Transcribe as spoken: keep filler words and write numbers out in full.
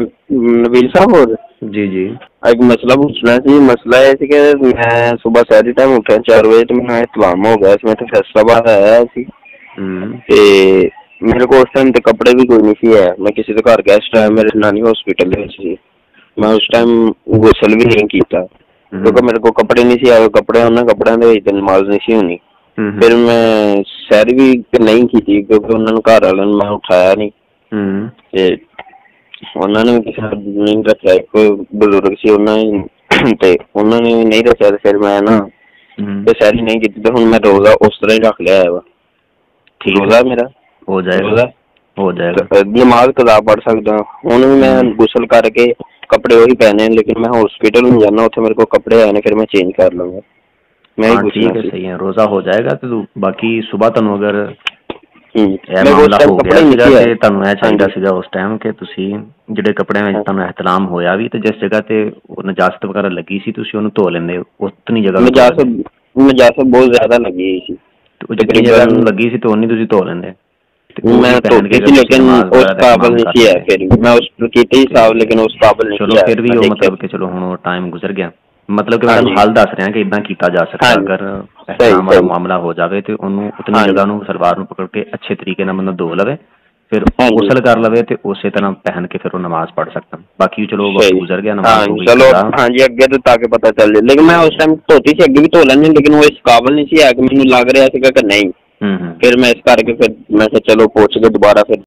नबील साहब और जी जी एक मसला पूछना सी। मसला है कि मैं सुबह सारे टाइम उठा चार बजे तो मैं इतलाम हो गया मैं तो फैसलाबाद आया सी ते मेरे को उस टाइम ते कपड़े भी कोई नहीं सी है। मैं किसी के घर गेस्ट आया, मेरे नानी हॉस्पिटल सी, मैं उस टाइम गुसल भी नहीं किया क्योंकि मेरे को कपड़े नहीं सी आए। कपड़े उन्होंने कपड़े के नमाज नहीं सी होनी। फिर मैं सैर भी नहीं की थी क्योंकि उन्होंने घर वाले मैं उठाया नहीं ते उन्होंने भी किसी नहीं रखा। एक बजुर्ग से उन्होंने उन्होंने नहीं रखा तो फिर मैं ना सैर नहीं की तो हुण मैं रोजा उस तरह ही रख लिया है। रोजा मेरा हो जाएगा हो जाएगा नमाज कदा पढ़ सकता हूँ। भी मैं गुसल करके कपड़े वही पहने लेकिन मैं हॉस्पिटल में जाना उसे मेरे को कपड़े आए फिर मैं चेंज कर लूंगा। मैं हाँ ठीक है सही है रोजा हो जाएगा तो बाकी सुबह तुहानू अगर ਇਹ ਮਾਮਲਾ ਹੋ ਗਿਆ ਸੀਗਾ ਤੇ ਤੁਹਾਨੂੰ ਇਹ ਚਾਹੀਦਾ ਸੀਗਾ ਉਸ ਟਾਈਮ ਕਿ ਤੁਸੀਂ ਜਿਹੜੇ ਕੱਪੜਿਆਂ ਵਿੱਚ ਤੁਹਾਨੂੰ ਇhtਲਾਮ ਹੋਇਆ ਵੀ ਤੇ ਜਿਸ ਜਗ੍ਹਾ ਤੇ ਨਜਾਸਤ ਵਗੈਰਾ ਲੱਗੀ ਸੀ ਤੁਸੀਂ ਉਹਨੂੰ ਧੋ ਲੈਂਦੇ ਉਤਨੀ ਜਗ੍ਹਾ ਨਜਾਸਤ ਨਜਾਸਤ ਬਹੁਤ ਜ਼ਿਆਦਾ ਲੱਗੀ ਸੀ ਤੇ ਜਿੰਨੀ ਜਗ੍ਹਾ ਨੂੰ ਲੱਗੀ ਸੀ ਤੇ ਉਨੀ ਤੁਸੀਂ ਧੋ ਲੈਂਦੇ। मैं धोती थी लेकिन उस काबिल नहीं है। फिर मैं उस की साहब लेकिन उस काबिल नहीं। चलो फिर भी वो मतलब कि चलो हुण टाइम गुजर गया मतलब कि मैं हल दस रहा कि इदा किया जा सकता अगर एहतराम वाला मामला हो जाए तो उन्होंने उतनी जगह नूं सलवार नूं पकड़ के अच्छे तरीके नाल बंदा धो लवे फिर गुसल कर लवे तो उस तरह पहन के फिर वो नमाज पढ़ सकता। बाकी चलो वक्त गुजर गया नमाज हो गई। चलो हाँ जी अगे तो ताकि पता चल जाए लेकिन मैं उस टाइम धोती से अगे भी धो लैंदी लेकिन वो इस काबिल नहीं सी है कि मैनूं लग रहा सीगा कि नहीं। फिर मैं इस करके फिर मैं चलो पूछ के दोबारा फिर